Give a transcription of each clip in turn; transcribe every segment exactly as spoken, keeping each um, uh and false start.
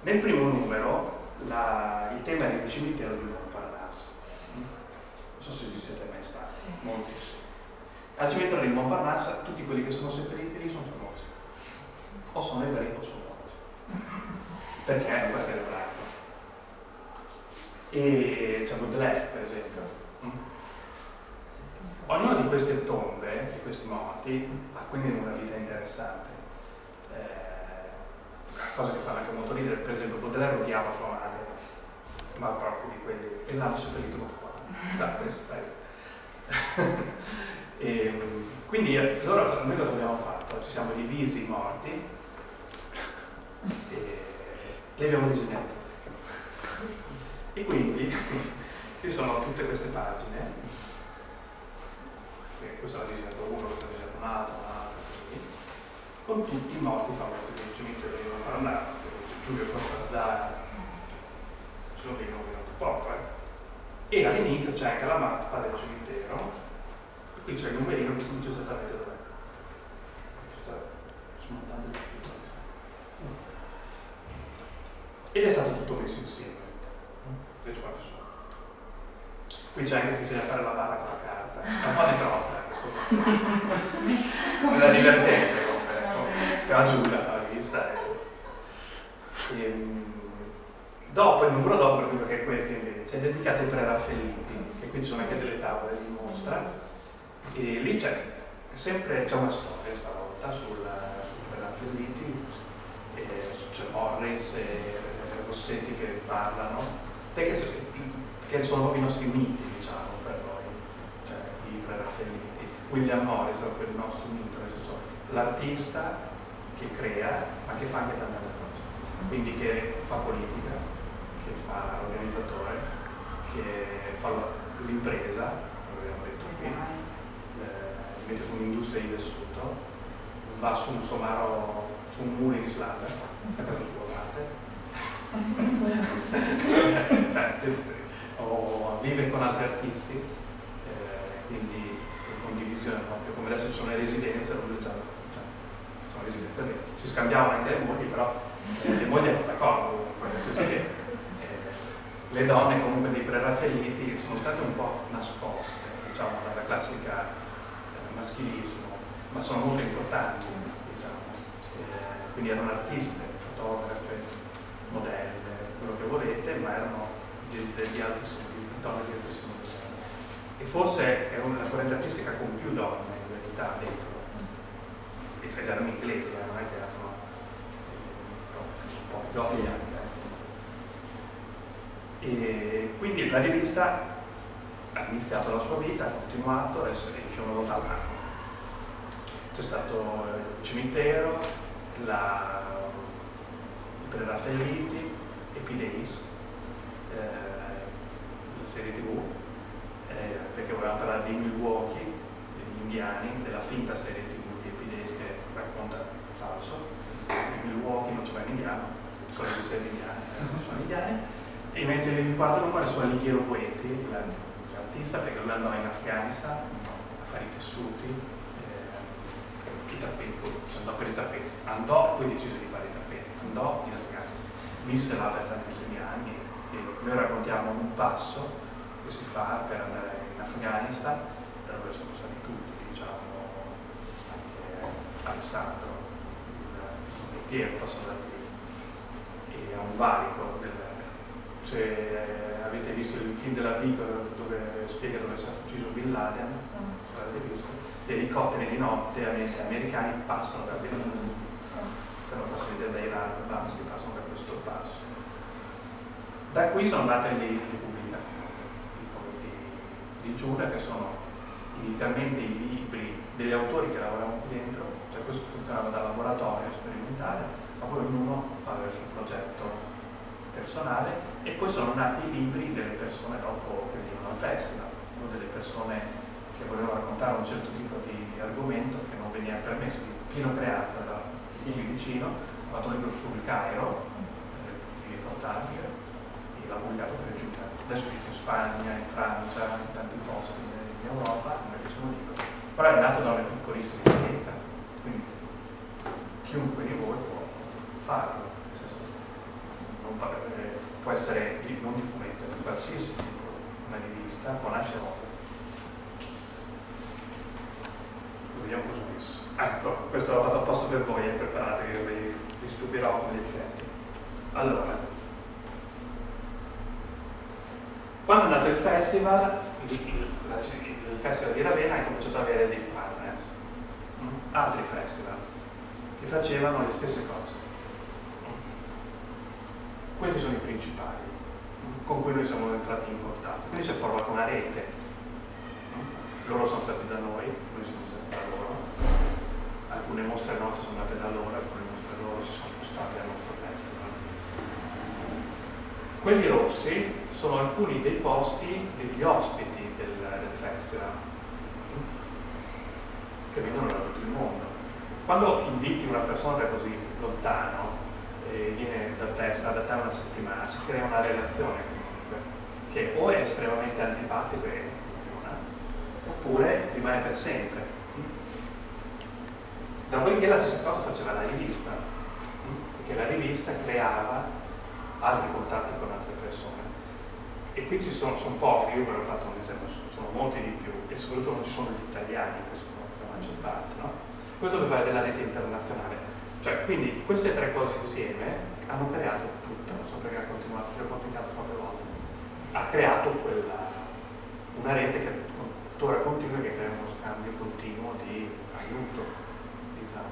Nel primo numero la, il tema era il cimitero di Montparnasse. Non so se ci siete mai stati, molti sì. Al cimitero di Montparnasse tutti quelli che sono seppelliti lì sono famosi. O sono ebrei o sono famosi. Perché è una guerra ebraica. E c'è Baudelaire, per esempio. Mm. Ognuna di queste tombe, di questi morti, ha quindi una vita interessante. Eh, cosa che fanno anche molto ridere, per esempio Baudelaire odiava sua madre, ma proprio di quelli, e l'hanno seppellito con sua madre. Da questa e, quindi allora noi cosa abbiamo fatto? Ci siamo divisi i morti e li abbiamo disegnati. E quindi ci sono tutte queste pagine, questo l'ha disegnato uno, questo l'ha disegnato un altro, un altro, così, con tutti i morti famosi del cimitero di Montparnasse, Giulio Cortázar, ce lo vedono un po', eh. E all'inizio c'è anche la mappa del cimitero, e qui c'è il numerino che dice esattamente dov'è. Smontando il filo. Ed è stato tutto messo insieme. Invece quanti sono? Qui c'è anche chi si deve fare la barra con la carta. È un po' di troffa questo. È divertente comunque. Si aggiunga la vista. E, e, dopo, il numero dopo, perché questi invece è dedicato ai preraffaelliti, e qui ci sono anche delle tavole di mostra. E lì c'è sempre c'è una storia stavolta sul preraffaelliti. C'è Morris e Rossetti che parlano, perché, perché sono proprio i nostri miti, diciamo, per noi, cioè i preraffaelliti. William Morris è proprio il nostro mito, nel senso, l'artista che crea, ma che fa anche tante altre cose. Quindi che fa politica, che fa l'organizzatore, che fa l'impresa, come abbiamo detto qui, eh, mette su un'industria di tessuto, va su un somaro, su un muro in Islanda, a caso suo o vive con altri artisti, eh, quindi in condivisione proprio, come adesso ci sono le residenze, non cioè, sono residenze che si scambiavano anche le mogli, però eh, le mogli erano d'accordo comunque, nel senso che eh, le donne comunque dei preraffaelliti sono state un po' nascoste, diciamo, dalla classica eh, maschilismo, ma sono molto importanti, diciamo. Eh, quindi erano artiste, fotografe, modelle, quello che volete, ma erano di, di, di altissimo, di donne di altissimo livello. E forse è una corrente artistica con più donne in verità dentro, e se erano inglesi, eh, non è che erano eh, un po' più donne. Sì. E quindi la rivista ha iniziato la sua vita, ha continuato, adesso esce una volta all'anno. C'è stato il cimitero, la Preraffaelliti, Epidays, eh, la serie tv, eh, perché volevamo parlare di Milwaukee, degli indiani, della finta serie tv di Epidays che racconta il falso. In Milwaukee non c'è mai un indiano, solo di serie indiane, non sono indiani. E invece il quarto numero è su Alighiero Poeti, l'artista, perché lui andò in Afghanistan a fare i tessuti, eh, i tappeti, cioè andò per i tappeti, andò e poi decise di fare i tappeti, andò in Afghanistan. Visse là per tantissimi anni e noi raccontiamo un passo che si fa per andare in Afghanistan, per dove sono stati tutti, diciamo, anche Alessandro, il Piero, passano da lì, e a un valico. Del, cioè, avete visto il film della Dico dove spiega dove è stato ucciso Bin Laden? Se l'avete visto? Gli elicotteri di notte americani passano da Bin Laden. Per non farsi vedere dai radar bassi, passano da questo passo. Da qui sono nate le, le pubblicazioni di, di Giulia, che sono inizialmente i libri degli autori che lavoravano qui dentro, cioè questo funzionava da laboratorio sperimentale, ma poi ognuno aveva il suo progetto personale, e poi sono nati i libri delle persone dopo che venivano al festival, o delle persone che volevano raccontare un certo tipo di argomento che non veniva permesso. Di Pino Creazza, da sì, vicino, ha fatto un libro sul Cairo, i reportaggi, e l'ha pubblicato per Giulia. Adesso vive in Spagna, in Francia, in tanti posti in Europa, un bellissimo libro. Però è nato da una piccolissima etichetta, quindi chiunque di voi può farlo. non, eh, può essere di, non di fumetto, di qualsiasi tipo, una rivista, può nascere opera. Vediamo cosa ho messo. Ecco, questo l'ho fatto apposta per voi, eh, preparate che vi, vi stupirò con gli effetti. Allora, quando è nato il festival, il, il, la, il festival di Ravenna ha cominciato ad avere dei partners, mh? altri festival, che facevano le stesse cose. Questi sono i principali, mh? con cui noi siamo entrati in contatto. Quindi si è formata una rete. Mh? Loro sono stati da noi, noi siamo stati da loro. Alcune mostre nostre sono andate da loro, alcune mostre loro si sono spostate al nostro festival. Quelli rossi sono alcuni dei posti degli ospiti del, del festival che vengono da tutto il mondo. Quando inviti una persona da così lontano e viene da te, sta da te una settimana, si crea una relazione comunque che o è estremamente antipatico e funziona, oppure rimane per sempre. Dopodiché la stessa cosa faceva la rivista, perché la rivista creava altri contatti con altre persone. E qui ci sono, sono pochi, io ve l'ho fatto un esempio, sono molti di più, e soprattutto non ci sono gli italiani, che sono la maggior parte, no? Questo per fare della rete internazionale. Cioè, quindi queste tre cose insieme hanno creato tutto, non so perché ha continuato, l'ho complicato troppe volte, ha creato quella, una rete che tuttora continua, che crea uno scambio continuo di aiuto, diciamo.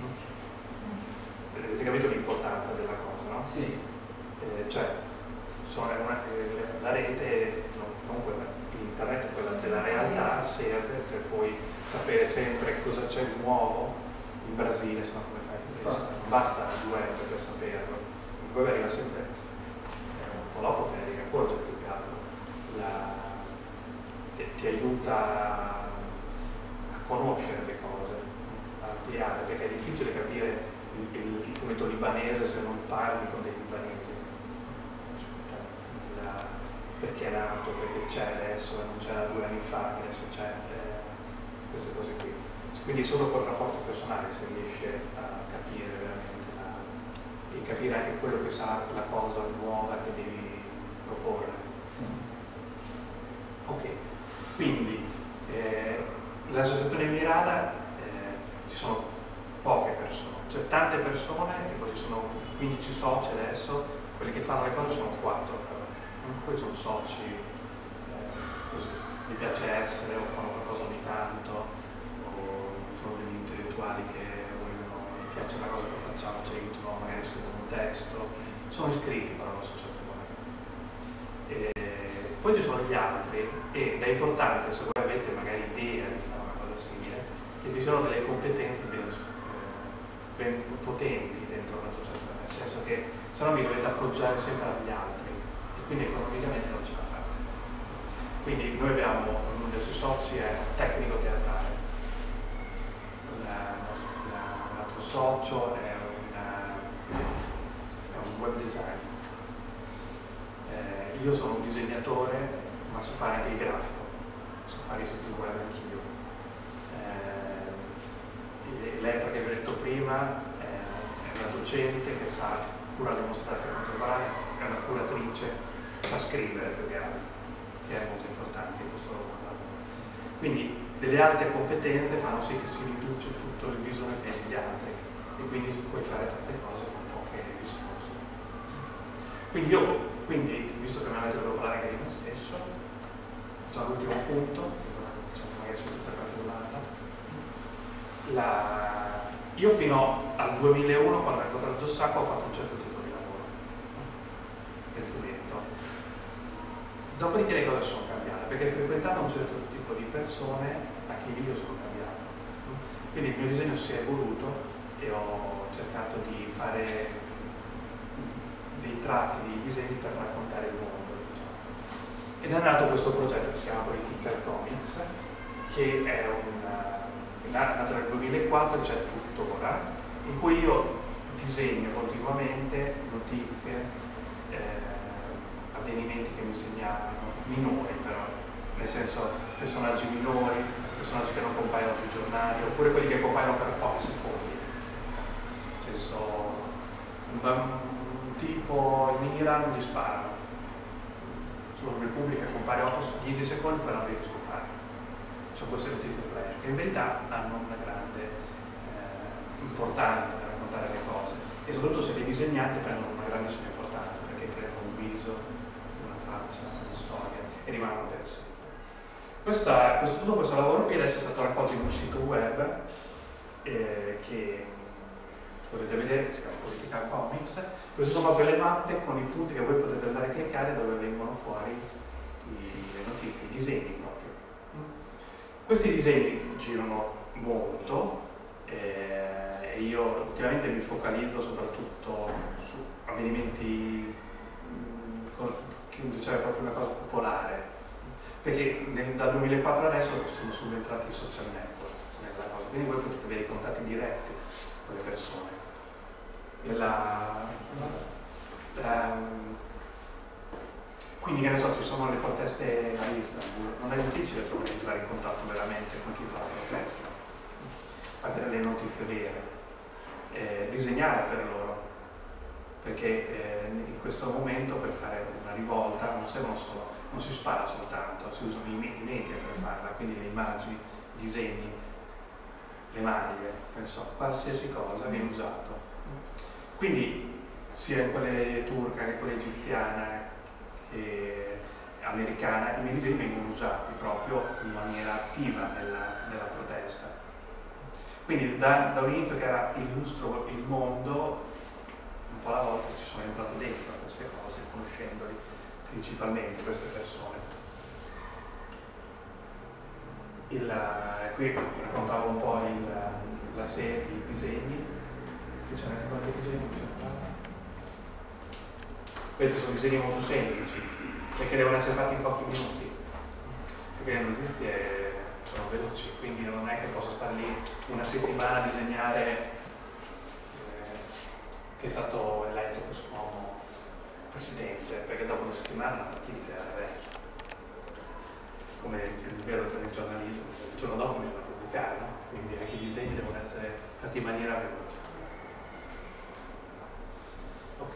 Avete capito l'importanza della cosa, no? Sì. Eh, cioè, sono una, eh, la rete, no, non quella, internet, quella della realtà, serve per poi sapere sempre cosa c'è di nuovo in Brasile, se no come fai? Non basta il web per saperlo, il web arriva sempre, eh, un po' dopo te ne devi accorgere più che altro, la, ti, ti aiuta a conoscere le cose, a ampliare, perché è difficile capire il, il, il fumetto libanese se non parli con dei libanesi. Perché è nato, perché c'è adesso, non c'era due anni fa, che adesso c'è, eh, queste cose qui. Quindi solo col rapporto personale si riesce a capire veramente la, e capire anche quello che sarà la cosa nuova che devi proporre. Sì. Ok, quindi eh, l'associazione Mirada eh, ci sono poche persone, cioè tante persone, e poi ci sono quindici soci adesso, quelli che fanno le cose sono quattro però. Poi sono soci, eh, così, gli piace essere o fanno qualcosa ogni tanto, o sono degli intellettuali che vogliono, gli piace la cosa che facciamo, ci aiutano, magari scrivono un testo, sono iscritti però all'associazione. Poi ci sono gli altri, ed è importante, se voi avete magari idea di fare una cosa simile, che vi sono delle competenze ben, eh, ben potenti dentro l'associazione, nel senso che se no vi dovete appoggiare sempre agli altri. Quindi economicamente non ce la fate. Quindi noi abbiamo, uno dei suoi soci è tecnico teatrale, l'altro socio è, una, è un web designer, eh, io sono un disegnatore ma so fare anche il grafico, so fare i siti web anch'io. Eh, Elettra che vi ho detto prima è, è una docente che sa cura le dimostrazioni contemporanee, è una curatrice, sa scrivere più che altro, che è molto importante in questo lavoro. Quindi delle alte competenze fanno sì che si riduce tutto il bisogno che hai degli altri e quindi puoi fare tante cose con poche risorse. Quindi io, quindi, visto che mi avete dovuto parlare anche di me stesso, facciamo l'ultimo punto, diciamo magari c'è tutta qualche domanda. La... Io fino al duemilauno, quando ho incontrato Giosacco, ho fatto un certo tipo di lavoro, nel fumetto. Dopodiché le cose sono cambiate, perché frequentavo un certo tipo di persone, anche io sono cambiato. Quindi il mio disegno si è evoluto e ho cercato di fare dei tratti, dei disegni per raccontare il mondo. Diciamo. Ed è nato questo progetto che si chiama Political Comics, che è una, è nato nel duemilaquattro, c'è tuttora, in cui io disegno continuamente notizie, eh, avvenimenti che mi segnalano, minori però, nel senso personaggi minori, personaggi che non compaiono sui giornali, oppure quelli che compaiono per pochi secondi. Nel senso, un, tipo in Iran gli sparano, su Repubblica compare otto dieci secondi, poi non riesce a scomparire. Sono queste notizie flash che in verità hanno una grande eh, importanza per raccontare le cose, e soprattutto se le disegnate prendono una grandissima importanza, perché creano un viso, una faccia, una storia, e rimangono per sempre. Questa, questo, tutto questo lavoro qui adesso è stato raccolto in un sito web eh, che potete vedere, che si chiama Political Comics. Queste sono proprio le mappe con i punti che voi potete andare a cliccare, dove vengono fuori i, le notizie, i disegni proprio. Questi disegni girano molto eh, e io ultimamente mi focalizzo soprattutto su avvenimenti mh, che c'è proprio una cosa popolare, perché nel, dal duemilaquattro adesso sono subentrati i social network nella cosa, quindi voi potete avere contatti diretti con le persone. E la, la, quindi che ne so, ci sono le proteste a Istanbul, non è difficile trovare entrare in contatto veramente con chi fa la protesta, avere le notizie vere, eh, disegnare per loro, perché eh, in questo momento per fare una rivolta non servono solo, non si spara soltanto, si usano i media per farla, quindi le immagini, i disegni, le maglie, penso, qualsiasi cosa viene usato. Quindi sia quelle turca che quella egiziana che americana, i miei disegni vengono usati proprio in maniera attiva nella, nella protesta. Quindi da, da un inizio che era illustro il mondo, un po' alla volta ci sono entrato dentro a queste cose, conoscendoli principalmente queste persone. Il, qui raccontavo un po' il, la serie, i disegni, qui c'è anche qualche disegno. Questi sono disegni molto semplici, perché devono essere fatti in pochi minuti, perché le notizie sono veloci, quindi non è che posso stare lì una settimana a disegnare eh, che è stato eletto questo nuovo presidente, perché dopo una settimana la notizia è vecchia. Come il vero che nel giornalismo, il giorno dopo bisogna pubblicare, no? Quindi anche i disegni devono essere fatti in maniera veloce. Ok.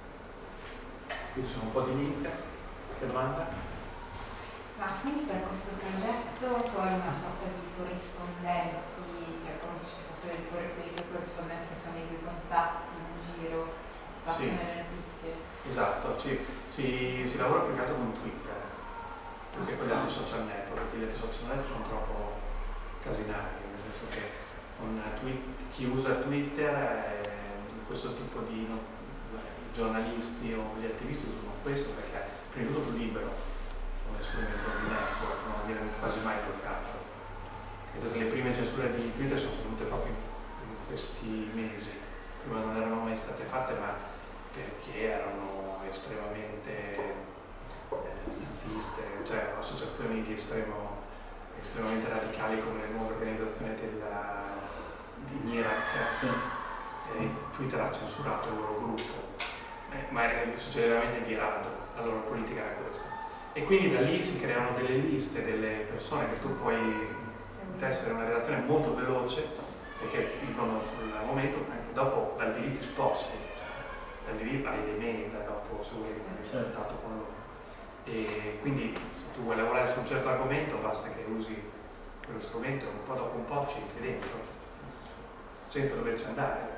Qui ci sono un po' di link. Qualche domanda? Ma quindi per questo progetto tu hai una sorta di corrispondenti, cioè come se ci fossero dei corrispondenti che sono i tuoi contatti in giro, ti passano sì. Le notizie? Esatto, sì. si, si lavora più che altro con Twitter, perché con gli altri social network, perché gli altri social network sono troppo casinari, nel senso che con tweet, chi usa Twitter è questo tipo di no, giornalisti o gli attivisti usano questo perché prima di tutto più libero come strumento di network, non viene quasi mai bloccato. Credo che le prime censure di Twitter sono venute proprio in questi mesi, prima non erano mai state fatte, ma perché erano estremamente eh, naziste, cioè associazioni di estremo, estremamente radicali come le nuove organizzazioni della, di Iraq, sì. E Twitter ha censurato il loro gruppo, eh, ma succede veramente di rado, la loro politica era questa. E quindi da lì si creano delle liste delle persone che tu puoi tessere una relazione molto veloce, perché vivono sul momento, anche dopo dal diritti sposti, dal diritto hai dei mail da dopo se vuoi essere contatto con loro. E quindi se tu vuoi lavorare su un certo argomento basta che usi quello strumento, un po' dopo un po' ci entri dentro, senza doverci andare.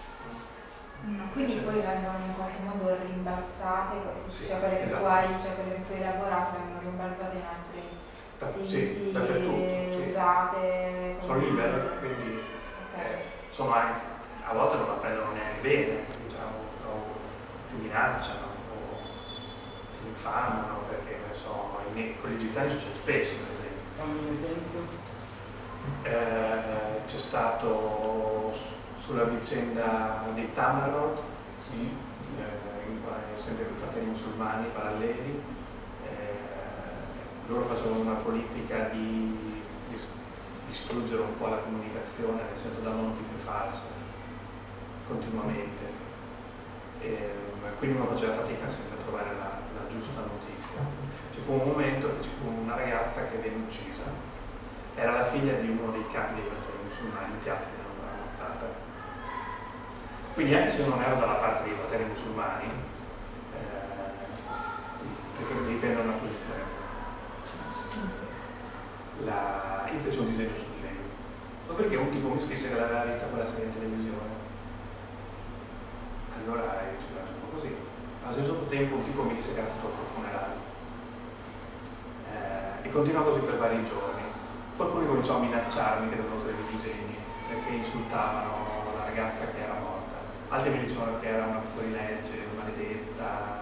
No, quindi poi vengono in qualche modo rimbalzate, queste, sì, cioè quelle che esatto. tu hai, cioè quelle che tu hai lavorato vengono rimbalzate in altri da, siti, sì, usate, sono libere, quindi okay. eh, sono anche, a volte non la prendono neanche bene, diciamo, o ti minacciano o ti infamano, perché ne so, con gli egiziani succede spesso, per esempio. Fammi un esempio. Eh, c'è stato sulla vicenda dei Tamarod, sì, eh, in cui sempre più fratelli musulmani paralleli, eh, loro facevano una politica di, di distruggere un po' la comunicazione, nel senso davano notizie false continuamente, e, quindi uno faceva fatica sempre a trovare la, la giusta notizia. Ci fu un momento che ci fu una ragazza che venne uccisa, era la figlia di uno dei capi dei fratelli musulmani in piazza, che l'hanno ammazzata. Quindi anche se non ero dalla parte dei fratelli musulmani, l'hai vista quella serie in televisione? Allora io ci lascio un po' così. Allo stesso tempo un tipo mi disse che era stato al suo funerale. Eh, e continuò così per vari giorni. Qualcuno cominciò a minacciarmi che dovevo dei disegni, perché insultavano la ragazza che era morta. Altri mi dicevano che era una fuorilegge, maledetta.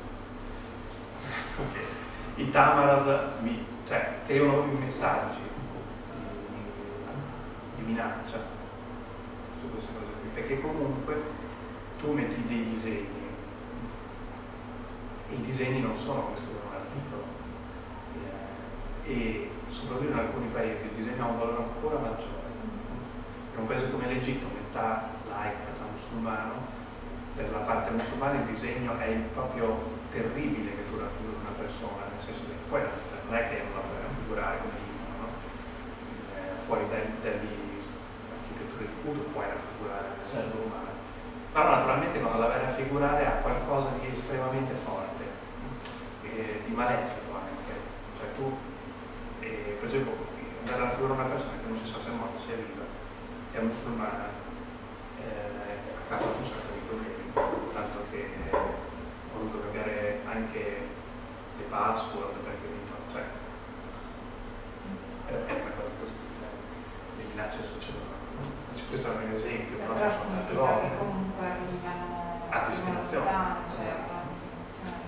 I Tamarod mi, cioè, creano messaggi di, di minaccia su queste cose qui, perché comunque tu metti dei disegni e i disegni non sono questo è un articolo eh, e soprattutto in alcuni paesi il disegno ha un valore ancora maggiore. In un paese come l'Egitto, metà laica, metà musulmano, per la parte musulmana il disegno è il proprio terribile che tu raffiguri una persona, nel senso che poi non è che non la raffigurare come dicono, no? Eh, fuori dagli architetture di scudo puoi raffigurare l'essere certo. umano. Però naturalmente quando la vai a raffigurare ha qualcosa di estremamente forte, eh, di malefico anche. Cioè tu, eh, per esempio, andare a raffigurare una persona che non si sa se è morta, se è viva, è musulmana, eh, ha causato un sacco di problemi, tanto che ho dovuto cambiare anche le password perché cioè, è, è una cosa così, le minacce succedono. Questo è un esempio, però però ci sono tante significa volte. che comunque arrivano A destinazione. cioè a destinazione.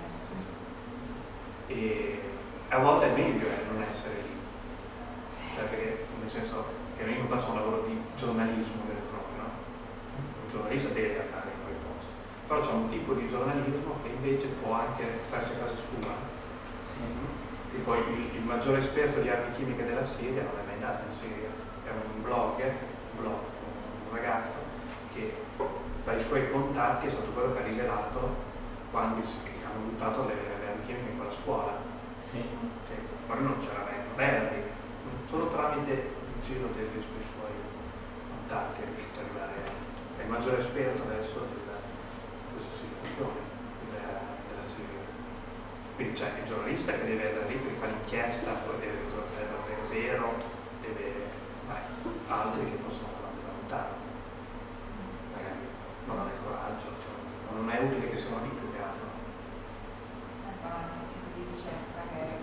E a volte è meglio eh, non essere lì, cioè perché nel senso che io non faccio un lavoro di giornalismo vero e proprio, no? Un giornalista deve andare in quei posti, però c'è un tipo di giornalismo che invece può anche starci a casa sua. Sì. Tipo il, il maggiore esperto di armi chimiche della Siria non è mai andato in Siria, è un blogger, un, blog, un ragazzo che dai suoi contatti è stato quello che ha rivelato quando si, hanno buttato le, le armi chimiche in quella scuola. Sì. Che, ma lui non c'era mai, non era lì, solo tramite il giro dei, dei suoi contatti è riuscito ad arrivare, è il maggiore esperto adesso della questa situazione della, della Siria. Quindi c'è il giornalista che deve andare lì perché fa l'inchiesta, poi deve fotografare il vero, deve vai, altri che possono farlo da lontano. Magari non hanno il coraggio, cioè, non è utile che siano lì più che altro. Ecco, un altro tipo di ricerca che è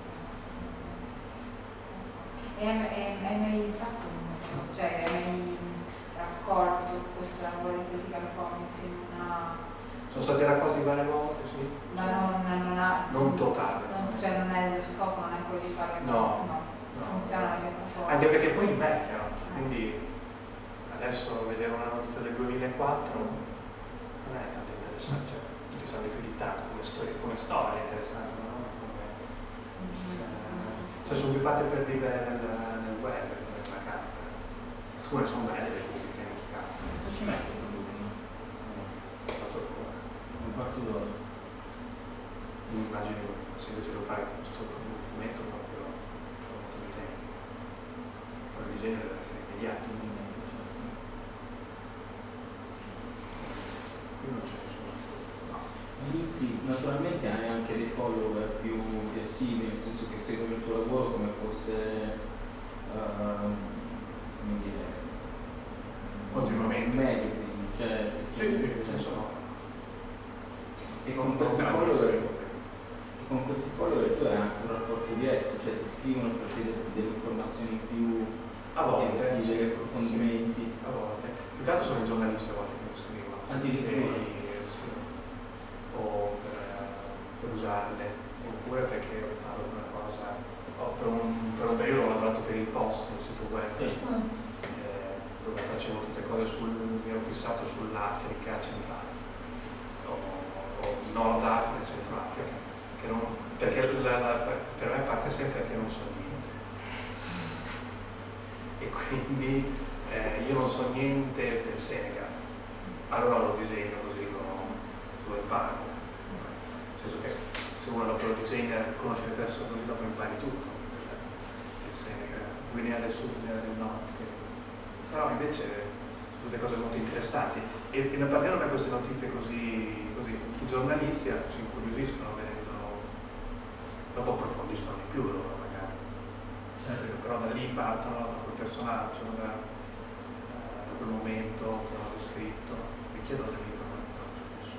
e hai mai fatto un, cioè hai mai raccolto questo lavoro di political comics in una... Sono stati raccolti varie volte, sì. Ma non, non ha... Non totale. Non, cioè non è lo scopo, non è quello di fare... No. no. No. Funziona la piattaforma. Anche perché poi invecchiano, quindi adesso vedere una notizia del duemilaquattro non è tanto interessante, cioè ci sono più di tanto come storia, come storia interessante, no? Come, eh, cioè sono più fatte per vivere nel, nel web, nella carta. Alcune sono belle, le pubbliche nel campo. Quanto ci metti per l'ultimo? Un quarto d'ora. Mi immagino se invece devo fare questo un fumetto proprio molto di tempo. Poi il disegno deve essere immediato. Qui non c'è nessuno. No. Inizi, naturalmente hai anche dei follower più, più assidui, nel senso che seguono il tuo lavoro come fosse uh, come dire Continuamente. un magazine, cioè, Sì, sì, cioè, sono. e con questi follower e con questi follower tu hai anche un rapporto diretto, cioè ti scrivono per chiederti delle informazioni più A volte, degli sì. approfondimenti. A volte. Più che altro sono i giornalisti a volte che mi scrivono. Addirittura? Sì, sì. O per, per usarle, oppure perché parlo di una cosa. Oh, per, un, per un periodo ho lavorato per il Post, il sito web, Sì. eh, dove facevo tutte cose sul. Mi ero fissato sull'Africa centrale, o, o Nord Africa, Centro Africa, che non, perché la, la, per me parte sempre che non so niente. E quindi eh, io non so niente del Senegal, allora lo disegno così lo, lo imparo. Nel senso che se uno lo disegna, conosce le persone, così dopo impari tutto del Senegal, Guinea del Sud, Guinea del Nord, che... però invece sono tutte cose molto interessanti e, e partendo da queste notizie così, così i giornalisti si incuriosiscono, vengono, dopo approfondiscono di più loro magari. Certo. Però da lì partono da quel personaggio, da, uh, quel momento che ho descritto, richiedono delle informazioni su questo.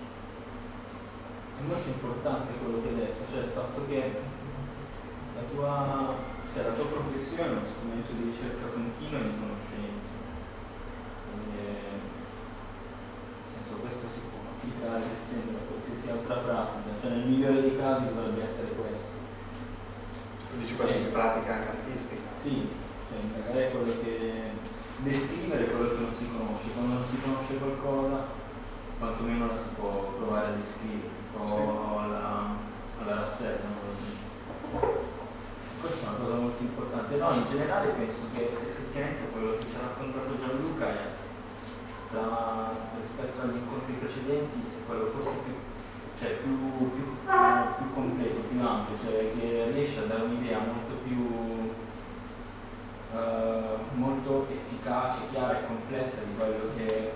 È molto importante quello che hai detto, cioè il fatto che la tua, cioè la tua professione è uno strumento di ricerca continua e di conoscenza. E, nel senso, questo si può applicare ed estendere a qualsiasi altra pratica, cioè nel migliore dei casi dovrebbe essere questo. Tu dici questo si pratica anche artistica? Sì, cioè magari è quello che descrivere quello che non si conosce. Quando non si conosce qualcosa, quantomeno la si può provare a descrivere, un po' alla, alla rassegna. Questa è una cosa molto importante. No, in generale penso che effettivamente quello che ci ha raccontato Gianluca è, tra, rispetto agli incontri precedenti, è quello forse più, cioè più, più, più completo, più ampio, cioè che riesce a dare un'idea molto più uh, molto efficace, chiara e complessa di quello che,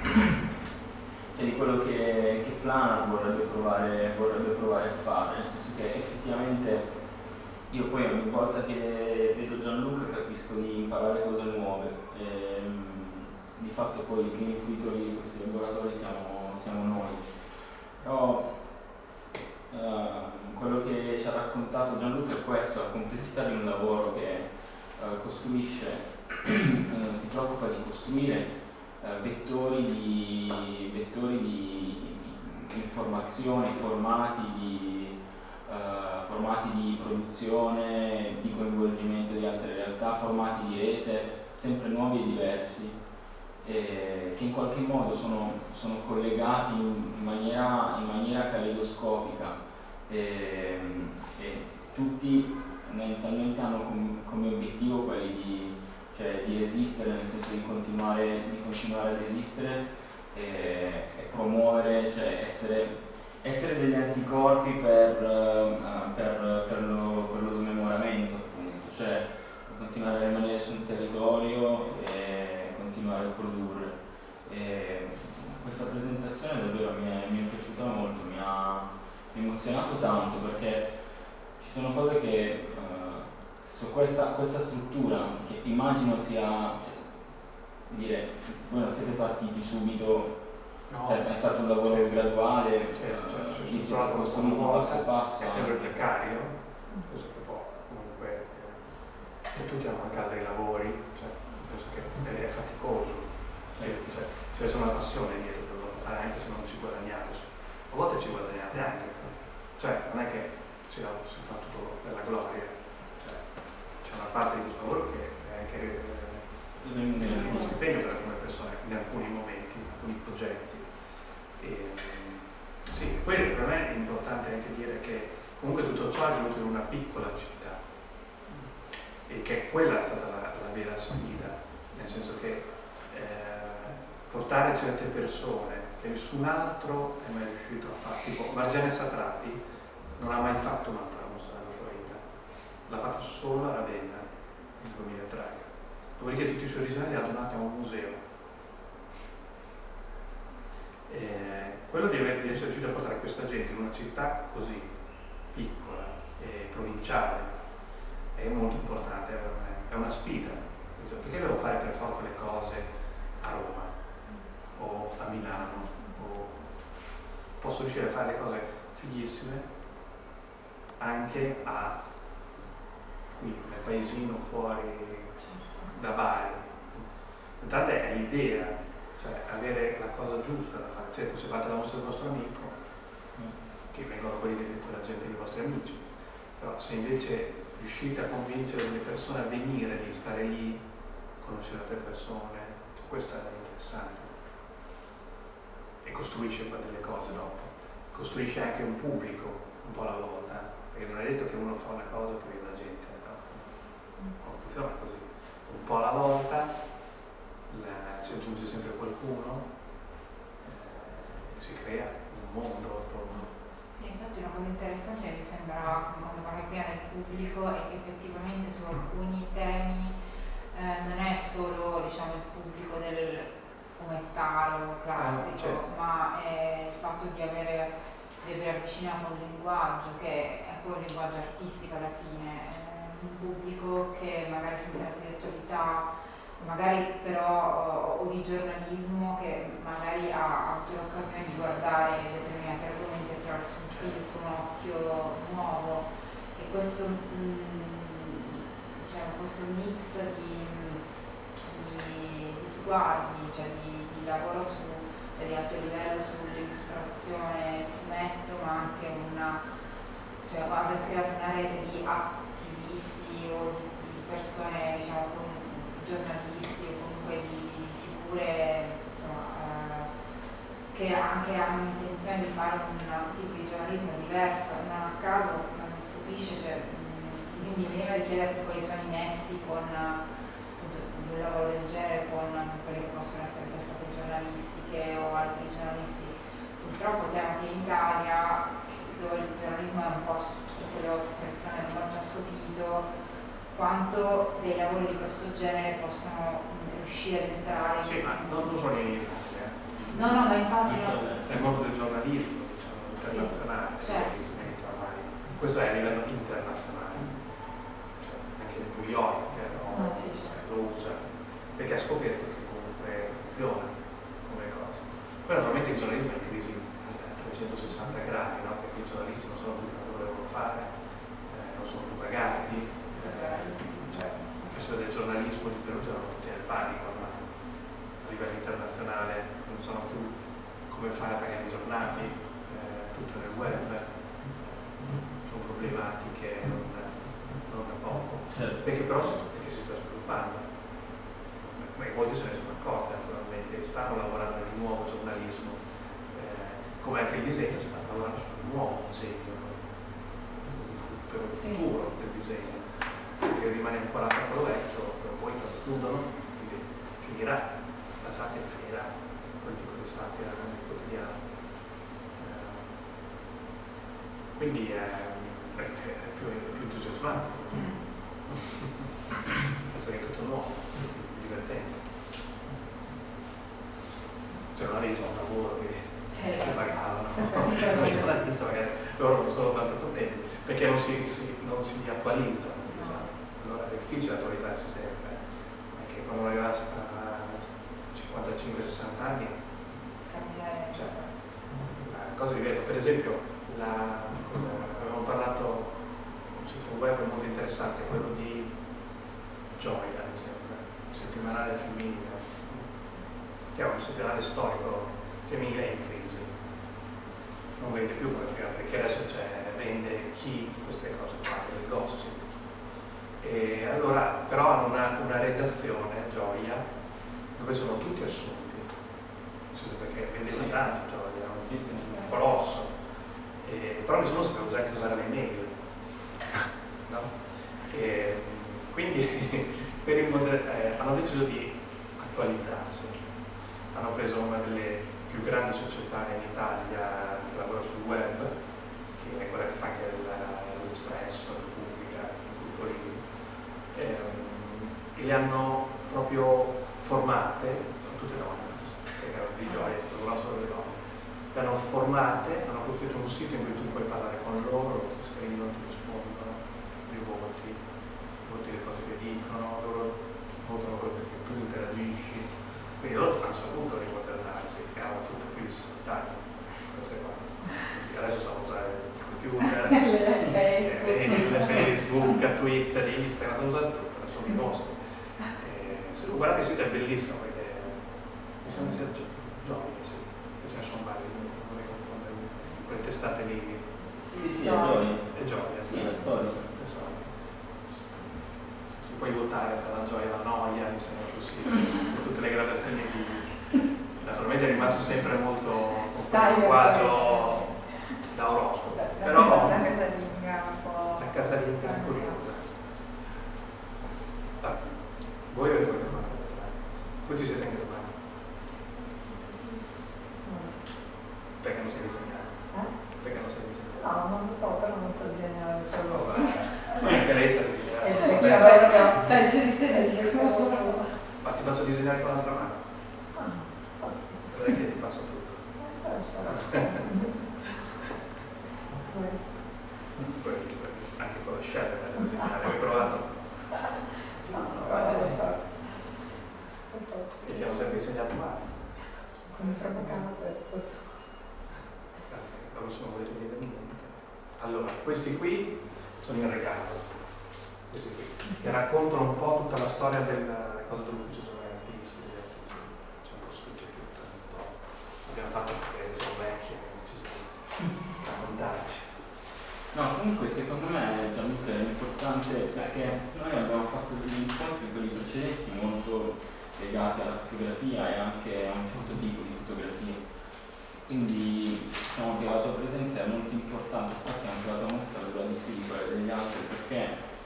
cioè di quello che, che Plana vorrebbe provare, vorrebbe provare a fare, nel senso che effettivamente io poi ogni volta che vedo Gianluca capisco di imparare cose nuove. E, di fatto poi i primi fruitori di questi laboratori siamo, siamo noi. Però uh, quello che ci ha raccontato Gianluca è questo, la complessità di un lavoro che uh, costruisce, uh, si preoccupa di costruire uh, vettori, di, vettori di informazione, formati di, uh, formati di produzione, di coinvolgimento di altre realtà, formati di rete, sempre nuovi e diversi. Eh, che in qualche modo sono, sono collegati in maniera, in maniera caleidoscopica e, e tutti mentalmente hanno com, come obiettivo quelli di, cioè, di resistere, nel senso di continuare, di continuare ad esistere e, e promuovere, cioè essere, essere degli anticorpi per, uh, per, per, lo, per lo smemoramento, appunto, cioè continuare a rimanere su un territorio e continuare a produrre. E questa presentazione davvero mi è, mi è piaciuta molto, mi ha emozionato tanto perché ci sono cose che uh, su questa, questa struttura che immagino sia, cioè, dire, voi non siete partiti subito, no, cioè, è stato un lavoro certo, graduale, certo, certo, uh, ci siete costruiti passo passo. È sempre precario, penso che poi comunque eh, tutti hanno una casa di lavori, cioè, penso che è faticoso, certo, cioè, c'è cioè, una passione dietro per lo fare anche se non ci guadagnate, a volte ci guadagnate anche, cioè non è che si, si fa tutto per la gloria, cioè, c'è una parte di questo lavoro che è anche eh, uno stipendio per alcune persone in alcuni momenti, in alcuni progetti. E, sì, poi per me è importante anche dire che comunque tutto ciò è venuto in una piccola città e che quella è stata la, la vera sfida, nel senso che eh, portare certe persone che nessun altro è mai riuscito a fare, tipo Marjane Satrapi non ha mai fatto un'altra mostra nella sua vita, l'ha fatta solo a Ravenna nel duemilatré, dopodiché tutti i suoi disegni li ha donati a un museo. Eh, quello di, aver, di essere riuscito a portare questa gente in una città così piccola e provinciale è molto importante, è una sfida, perché devo fare per forza le cose a Roma o a Milano, o posso riuscire a fare le cose fighissime anche a qui nel paesino fuori da Bari. Intanto è l'idea, cioè avere la cosa giusta da fare. Certo, se fate la mostra del vostro amico, che vengono quelli della gente dei vostri amici, però se invece riuscite a convincere le persone a venire, di stare lì, conoscere altre persone, questo è interessante. E costruisce poi delle cose dopo. Costruisce anche un pubblico, un po' alla volta, perché non è detto che uno fa una cosa e poi la gente, no? Non funziona così. Un po' alla volta, la, si aggiunge sempre qualcuno, eh, si crea un mondo attorno. Sì, infatti una cosa interessante mi sembra, quando parli prima del pubblico, è che effettivamente su alcuni temi eh, non è solo, diciamo, il pubblico del fumettaro classico, ah, certo, ma è il fatto di avere, di aver avvicinato un linguaggio che è poi un linguaggio artistico alla fine, eh, un pubblico che magari si interessa di attualità magari però o di giornalismo che magari ha avuto l'occasione di guardare determinati argomenti attraverso un filtro, un occhio nuovo, e questo, mh, diciamo, questo mix di, di, di sguardi, cioè di, di lavoro su, di alto livello sull'illustrazione, il fumetto, ma anche una, cioè aver creato una rete di attivisti o di, di persone, diciamo, con giornalisti o comunque di, di figure, insomma, eh, che anche hanno intenzione di fare un tipo di giornalismo diverso. Non a caso non mi stupisce, cioè, mh, mi veniva di chiederti quali sono i nessi con un lavoro del genere con quelle che possono essere testate giornalistiche o altri giornalisti. Purtroppo temo che in Italia, dove il giornalismo è un po' quello tradizionalmente molto assopito, quanto dei lavori di questo genere possono riuscire ad entrare. Sì, ma non, non solo in Italia. No, no, ma infatti no. Nel mondo del giornalismo, diciamo, internazionale, sì, certo. Questo è a livello internazionale, cioè, anche New York no? No, sì, certo. Lo usa, perché ha scoperto che comunque funziona come cosa. Poi naturalmente il giornalismo è in crisi a trecentosessanta gradi, no? Perché i giornalisti non sono più quello che volevano fare, eh, non sono più pagati. Cioè, i professori del giornalismo di Perugia erano tutti nel panico, ma a livello internazionale non sono più come fare a pagare i giornali, eh, tutto nel web, sono problematiche non, non da poco, certo. Perché però perché si sta sviluppando, ma molti se ne sono accorti naturalmente, stanno lavorando nel nuovo giornalismo, eh, come anche il disegno, stanno lavorando sul nuovo disegno, per il futuro del disegno. Che rimane ancorato a quello vecchio, però poi lo chiudono, quindi finirà, la satira finirà, quel tipo di satira nel quotidiano. Eh, quindi è, è, è, più, è più entusiasmante, penso che è tutto nuovo, divertente. Cioè non avevi già un lavoro che ti pagavano, no? Il giornalista magari loro non sono tanto contenti perché non si, si, non si attualizzano. Allora è difficile attualizzarsi sempre, perché quando arriva a cinquantacinque sessanta anni cioè, cose diverse. Per esempio la, avevamo parlato un sito web molto interessante, quello di Gioia, ad esempio, il settimanale femminile, che è un settimanale storico femminile in crisi, non vende più perché adesso c'è, vende chi queste cose fa, del gossip. E allora però hanno una, una redazione, Gioia, dove sono tutti assunti, perché vendeva tanto Gioia, era un, sì, sì. un colosso, e, però nessuno sapeva usare, anche usare le mail, no? E, quindi per il moder- eh, hanno deciso di attualizzarsi, hanno preso una delle più grandi società in Italia che lavora sul web, che è quella che fa anche l'Espresso, la Repubblica, il Gruppo Libri, e le hanno proprio formate, sono tutte donne, perché erano di Gioia, lavorano solo le donne, le hanno formate, hanno costruito un sito in cui tu puoi parlare con loro, ti scrivono, ti rispondono, li voti, voti le cose che dicono, loro votano quello che fai tu, interagisci, quindi loro hanno saputo rimodernarsi, erano tutte più disfruttate queste cose. Adesso sanno usare il computer, Facebook, Facebook, Twitter, Instagram, sanno usare tutto, adesso mi mostro. Se lo guardate il sito è bellissimo perché mi sembra sia Gioia, sì, ce ne sono vari, non mi confondere, quelle testate lì. Sì, sì, è Gioia. È Gioia, sì, è storia. Si puoi votare tra la gioia e la noia, mi sembra così, con tutte le gradazioni di... Naturalmente è rimasto sempre molto con quel linguaggio da oroscopo, però la casalinga un po'... la casalinga è curiosa. Ah, voi avete una domanda? Voi ci siete anche domani? Perché non sei disegnato? Eh? Perché non sei disegnato? No, non lo so, però non so disegnare. Cioè, Oh, anche lei sa disegnare. Eh, perché Beh, io proprio... Peggio di te Eh, di sì, sicuro. proprio- ma ti faccio disegnare con l'altra mano, Ah, forse. vedrai che ti passa tutto. Eh, però sarà. Questo. Poi, anche con la scelta da disegnare, hai provato? No, no, guarda, cioè, questi qui sono in regalo, questi qui, che raccontano un po' tutta la storia della cosa dell'ufficio sono gli artisti, gli artisti, c'è un po' scritto tutto, un po', abbiamo fatto perché sono vecchi e non ci sono raccontarci. No, comunque secondo me Gianluca è importante perché noi abbiamo fatto degli incontri quelli precedenti molto legati alla fotografia e anche a un certo tipo di fotografia. Quindi diciamo che la tua presenza è molto importante, infatti anche la tua mostra dura di più di quella degli altri perché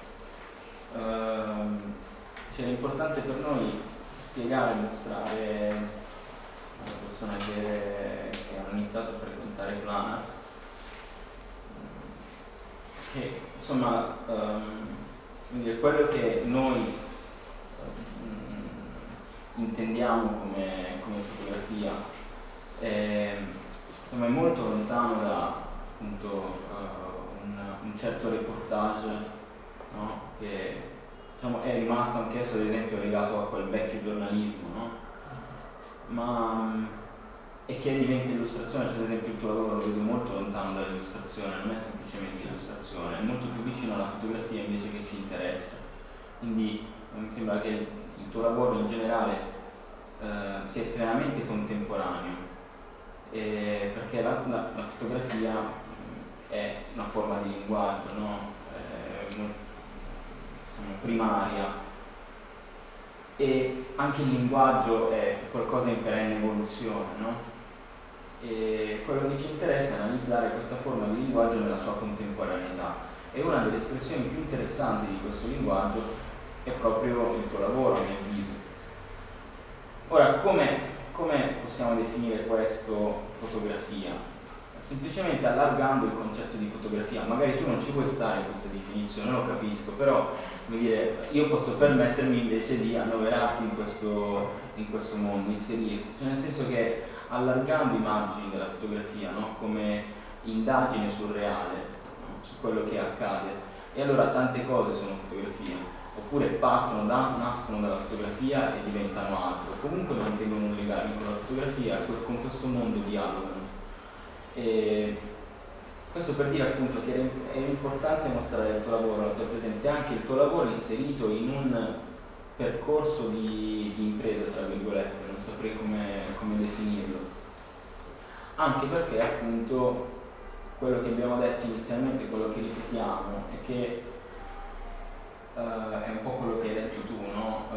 ehm, cioè, è importante per noi spiegare e mostrare alle persone che, che hanno iniziato a frequentare Plana che insomma um, dire, quello che noi um, intendiamo come, come fotografia è, insomma, è molto lontano da appunto uh, un, un certo reportage, no? Che diciamo, è rimasto anch'esso ad esempio legato a quel vecchio giornalismo, no? Ma um, e che diventa illustrazione, cioè ad esempio il tuo lavoro lo vedo molto lontano dall'illustrazione, non è semplicemente illustrazione, è molto più vicino alla fotografia invece che ci interessa. Quindi mi sembra che il tuo lavoro in generale eh, sia estremamente contemporaneo, eh, perché la, la, la fotografia mh, è una forma di linguaggio, no? È, insomma, primaria. E anche il linguaggio è qualcosa in perenne evoluzione, no? E quello che ci interessa è analizzare questa forma di linguaggio nella sua contemporaneità e una delle espressioni più interessanti di questo linguaggio è proprio il tuo lavoro, a mio avviso. Ora, come, come possiamo definire questo fotografia? Semplicemente allargando il concetto di fotografia. Magari tu non ci puoi stare in questa definizione, lo capisco, però come dire, io posso permettermi invece di annoverarti in questo, in questo mondo, inserirti, cioè nel senso che allargando i margini della fotografia, no? Come indagine sul reale, no? Su quello che accade, e allora tante cose sono fotografia, oppure partono da, nascono dalla fotografia e diventano altro, comunque mantengono un legame con la fotografia, con questo mondo dialogano. E questo per dire appunto che è importante mostrare il tuo lavoro, la tua presenza e anche il tuo lavoro inserito in un percorso di, di impresa, tra virgolette, non saprei come, come definirlo. Anche perché appunto quello che abbiamo detto inizialmente, quello che ripetiamo, è che uh, è un po' quello che hai detto tu, no?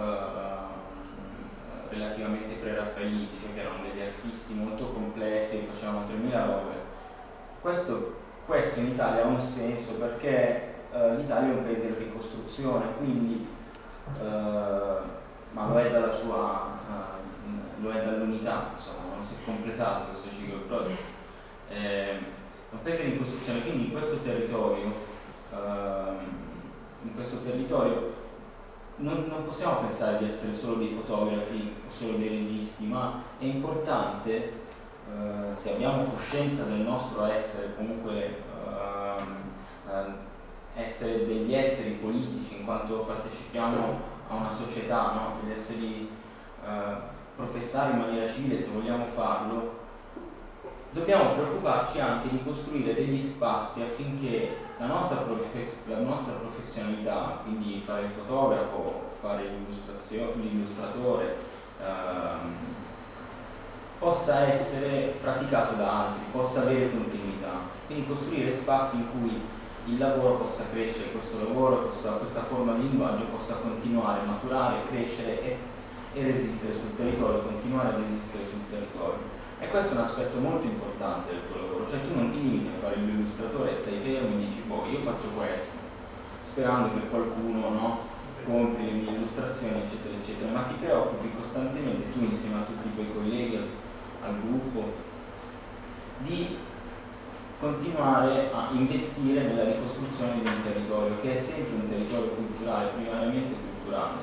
Uh, relativamente ai pre-raffaeliti, cioè che erano degli artisti molto complessi che facevano tremila robe. Questo, questo in Italia ha un senso perché uh, l'Italia è un paese in ricostruzione, quindi uh, ma lo è dalla sua uh, lo è dall'unità, insomma, non si è completato questo ciclo, però è un paese in ricostruzione, quindi in questo territorio uh, in questo territorio Non, non possiamo pensare di essere solo dei fotografi o solo dei registi, ma è importante, eh, se abbiamo coscienza del nostro essere, comunque eh, eh, essere degli esseri politici, in quanto partecipiamo a una società, no? Degli esseri eh, professare in maniera civile, se vogliamo farlo, dobbiamo preoccuparci anche di costruire degli spazi affinché la nostra, profes- la nostra professionalità, quindi fare il fotografo, fare l'illustratore, ehm, possa essere praticato da altri, possa avere continuità. Quindi costruire spazi in cui il lavoro possa crescere, questo lavoro, questa, questa forma di linguaggio possa continuare, maturare, crescere e, e resistere sul territorio, continuare a resistere sul territorio. E questo è un aspetto molto importante del tuo lavoro, cioè tu non ti limiti a fare l'illustratore e stai fermo e dici poi io faccio questo, sperando che qualcuno, no, compri le mie illustrazioni eccetera eccetera, ma ti preoccupi costantemente tu insieme a tutti i tuoi colleghi, al, al gruppo, di continuare a investire nella ricostruzione di un territorio che è sempre un territorio culturale, primariamente culturale.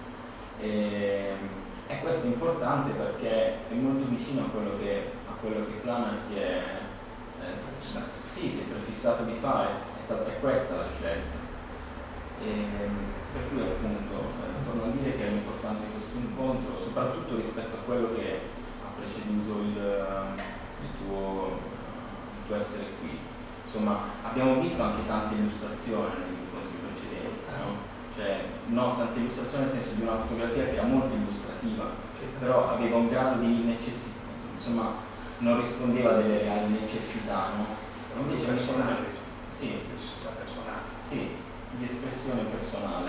E, E questo è importante perché è molto vicino a quello che, a quello che Plana si è, eh, sì, si è prefissato di fare, è, stata, è questa la scelta. E, per cui appunto eh, torno a dire che è importante questo incontro, soprattutto rispetto a quello che ha preceduto il, il, tuo, il tuo essere qui. insomma abbiamo visto anche tante illustrazioni negli incontri precedenti, no? Cioè, no, tante illustrazioni nel senso di una fotografia che era molto illustrativa, però aveva un grado di necessità, insomma non rispondeva a delle reali necessità, no? Invece mi sembra sì, necessità personale. sì, di espressione personale.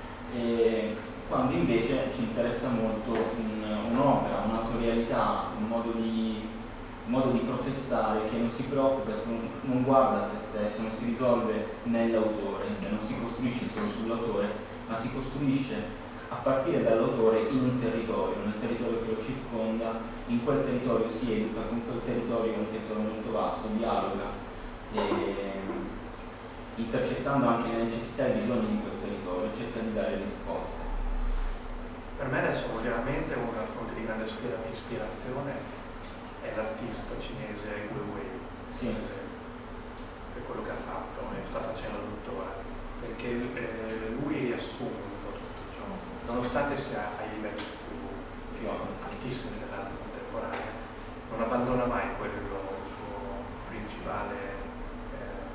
E quando invece ci interessa molto un, un'opera, un'autorialità, un modo di, un modo di professare che non si preoccupa, non guarda a se stesso, non si risolve nell'autore, se non si costruisce solo sull'autore, ma si costruisce a partire dall'autore in un territorio, nel territorio che lo circonda, in quel territorio si educa, con quel territorio è un territorio molto vasto, dialoga, e, intercettando anche le necessità e i bisogni di quel territorio, cerca di dare risposte. Per me adesso ovviamente una fonte di grande ispirazione è l'artista cinese Ai Weiwei, Sì. per esempio, per quello che ha fatto e sta facendo tuttora, perché eh, lui assume un po' tutto ciò, nonostante sia ai livelli più, più altissimi dell'arte contemporanea, non abbandona mai quello, il suo principale, eh,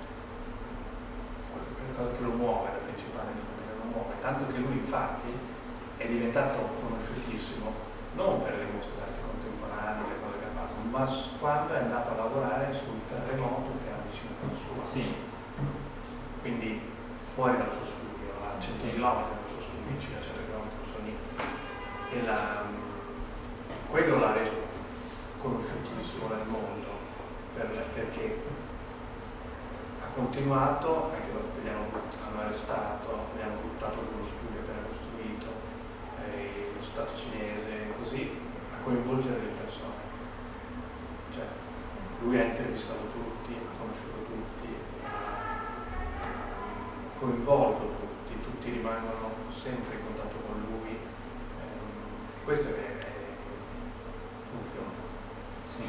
quello che lo muove, la principale fonte che lo muove, tanto che lui infatti è diventato conosciutissimo non per le mostre d'arte contemporanea, le cose che ha fatto, ma quando è andato a lavorare sul terremoto che ha vicino a casa sua. Sì. Quindi fuori dal suo studio, a cento chilometri dal suo studio, vicino a cento chilometri dal suo nido. E la, quello l'ha reso conosciutissimo nel mondo, per, perché ha continuato, anche dopo che gli hanno, hanno arrestato, gli hanno buttato sullo studio appena costruito, eh, lo Stato cinese, così, a coinvolgere le persone. Cioè, lui ha intervistato tutti, ha conosciuto tutti, ha coinvolto tutti, tutti rimangono sempre in contatto con lui. Eh, questo è, è, funziona. Sì.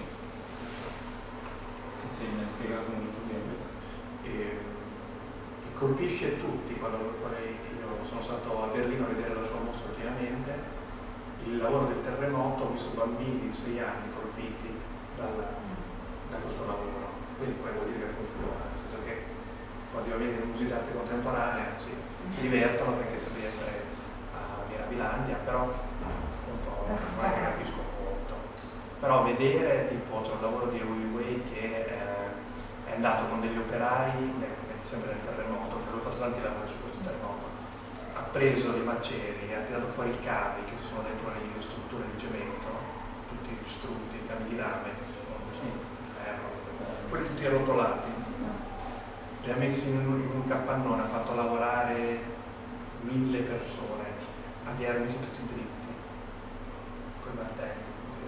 Sì, sì, mi ha spiegato molto bene. E, e colpisce tutti quando, quando io sono stato a Berlino a vedere la sua mostra ultimamente, il lavoro del terremoto, ho visto bambini di sei anni colpiti dal, da questo lavoro, quindi poi vuol dire che funziona, nel senso che quando io vedo i musei d'arte contemporanea sì, si divertono perché si riesce a Mirabilandia, però un po' non è che capisco molto, però vedere tipo c'è un lavoro di Ai Weiwei che eh, è andato con degli operai sempre nel terremoto, perché lui ha fatto tanti lavori su questo terremoto, ha preso i macelli, ha tirato fuori i cavi che sono dentro le strutture di cemento, tutti distrutti, i cavi di rame, sì, ferro, quelli tutti arrotolati, li ha messi in un, in un capannone, ha fatto lavorare mille persone, li ha messi tutti dritti, con i martelli,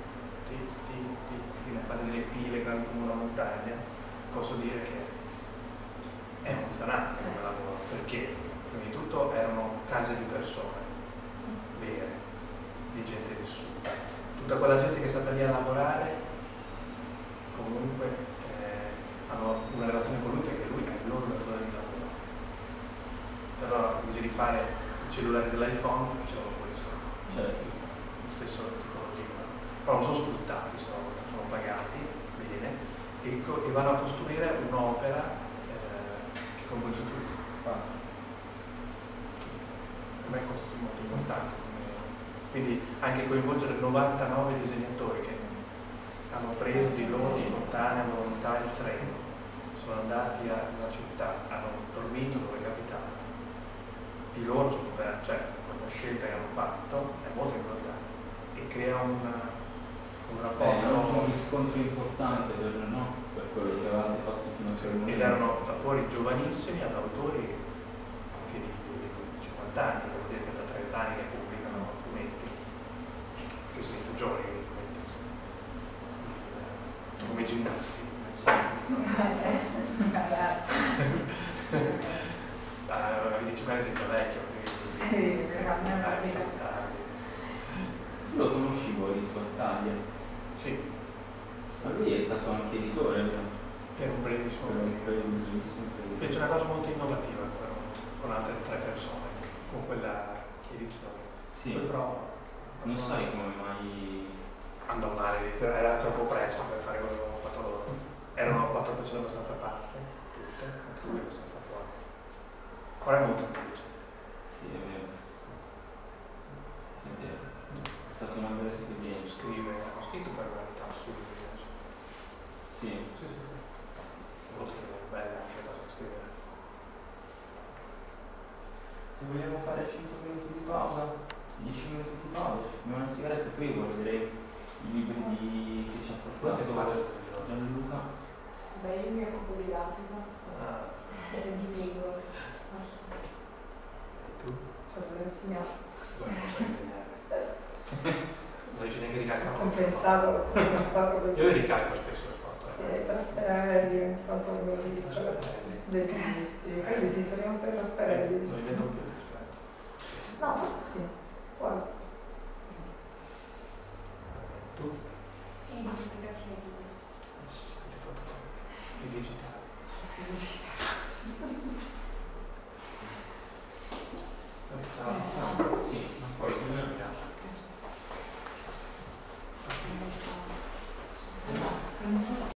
fino a fare delle pile grandi come una montagna. Posso dire che è emozionante come lavoro, perché prima di tutto erano case di persone vere, di gente vissuta. Tutta quella gente che è stata lì a lavorare comunque eh, hanno una relazione con lui perché lui è il loro datore di lavoro. Però invece di fare il cellulare dell'iPhone facevano questo, cioè lo stesso tipologia. Però non sono sfruttati, sono, sono pagati bene e, co- e vanno a costruire un'opera eh, che coinvolge tutti. Per me questo è molto importante. Quindi anche coinvolgere novantanove disegnatori che hanno preso di loro spontanea volontà il treno, sono andati alla città, hanno dormito dove capitava, di loro spontanea, cioè la scelta che hanno fatto è molto importante e crea un, un rapporto. Beh, hanno un riscontro importante per, no? Per quello che avevate fatto fino a quel momento. Ed erano autori giovanissimi ad autori anche di, di cinquanta anni, vuol dire che da trenta anni che pubblicano fumetti, che sono i giovani i fumetti, come i ginnasti. Ah, dici bene sei già vecchio, quindi sì, però a me non ah, mi siamo tardi. Tu lo conosci voi, Scottaglia? Sì, Ma lui è stato anche editore, no? per un brevissimo Per un periodo. per un brevissimo periodo. Fece una cosa molto innovativa però, con altre tre persone, con quella edizione. Sì. Poi però Non sai come mai... andò male, era troppo presto per fare quello che avevo fatto loro. Erano quattro facendo abbastanza pazze, tutte, anche lui è abbastanza forte. Ora è molto intelligente. Sì, è vero. È vero. È stata una bella esperienza. Scrive, ho scritto per verità su lui. Sì. Sì, sì, sì. Molto bella anche cosa scrivere. Se vogliamo fare cinque minuti di pausa, dieci minuti di pausa, ci fumiamo una sigaretta e poi guarderei i libri di, che ci ha Poi che portato fate? Gianluca. Beh, io mi occupo di grafica, Ah, e di Lego. e tu? Faccio le fine. Guarda, non sai disegnare. Non riesci neanche a ricalcare. Compensato, compensato così. Io ricalco spesso le foto. Sì, trasferelli, è diventato così. Trasferelli. Bellissimi, quelli sì, sono i nostri trasferelli. Non li vedo più. No, forse sì, forse.